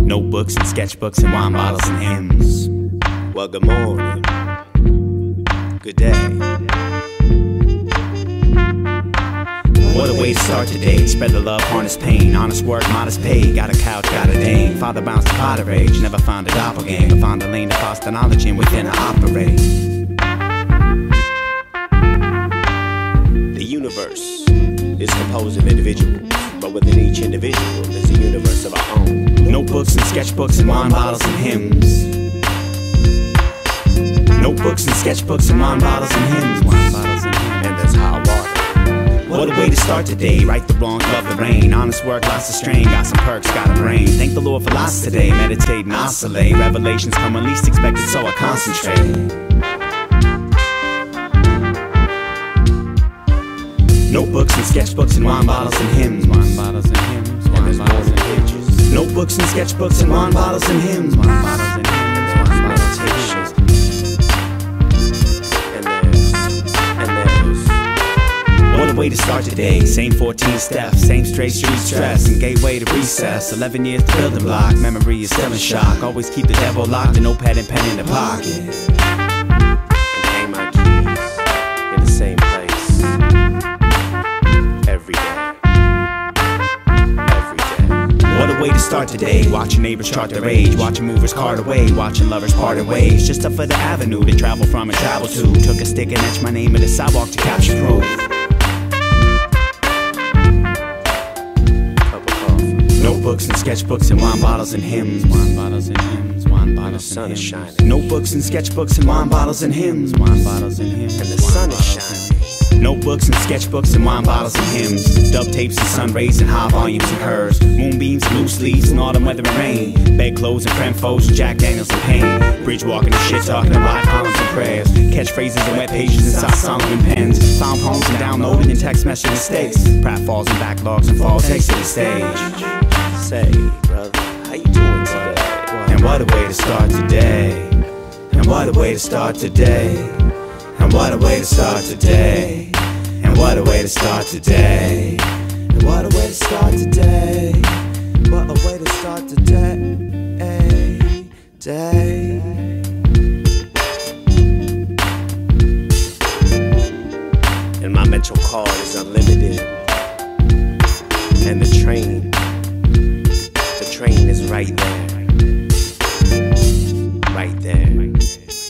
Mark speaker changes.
Speaker 1: Notebooks and sketchbooks and wine bottles and hymns.
Speaker 2: Well, good morning. Good day.
Speaker 1: What a way to start today. Spread the love, harness pain. Honest work, modest pay. Got a couch, got a dame. Father bounced a pot of rage. Never found a doppelganger. Found a lane to foster knowledge in within I operate.
Speaker 2: The universe is composed of individuals, but within each individual is a universe of our own.
Speaker 1: Notebooks and sketchbooks and wine bottles and hymns. Notebooks and sketchbooks and wine bottles and hymns. Wine bottles and hymns.
Speaker 2: And that's how I water.
Speaker 1: What a way to start today. Right the wrong, love the rain. Honest work, lots of strain. Got some perks, got a brain. Thank the Lord for lots today. Meditate and oscillate. Revelations come when least expected, so I concentrate. Notebooks and sketchbooks and wine bottles and hymns. Wine bottles and hymns. Wine bottles and hymns. Notebooks and sketchbooks and wine bottles and hymns. Wine bottles and hymns. Wine bottles and hymns. What a way to start today. Same 14 steps, same straight street stress, and gateway to recess. 11 years to building block, memory is still in shock. Always keep the devil locked, a notepad and pen in the pocket.
Speaker 2: And hang my keys in the same place. Every day. Every day.
Speaker 1: What a way to start today. Watching neighbors chart their age, watching movers cart away, watching lovers part ways. Just up for the avenue to travel from and travel to. Took a stick and etched my name in the sidewalk to capture proof. Notebooks and sketchbooks and wine bottles and hymns. Wine bottles and hymns. Wine bottles and hymns.
Speaker 2: The sun is shining.
Speaker 1: Notebooks and sketchbooks and wine bottles and hymns. Wine bottles and hymns.
Speaker 2: And the sun is shining.
Speaker 1: Notebooks and sketchbooks and wine bottles and hymns. Dub tapes and sun rays and high volumes and hers. Moonbeams and loose leaves and autumn weather and rain. Bedclothes and creme foes and Jack Daniels and pain. Bridge walking and shit talking and white columns and prayers. Catchphrases and wet pages inside songs and pens. Found poems and downloading and text message mistakes. Pratfalls and backlogs and fall takes to the stage.
Speaker 2: Say, brother, how you doing today?
Speaker 1: And what a way to start today. And what a way to start today. And what a way to start today. And what a way to start today. And what a way to start today. What a way to start today.
Speaker 2: And my mental card is unlimited. And the train is right there. Right there.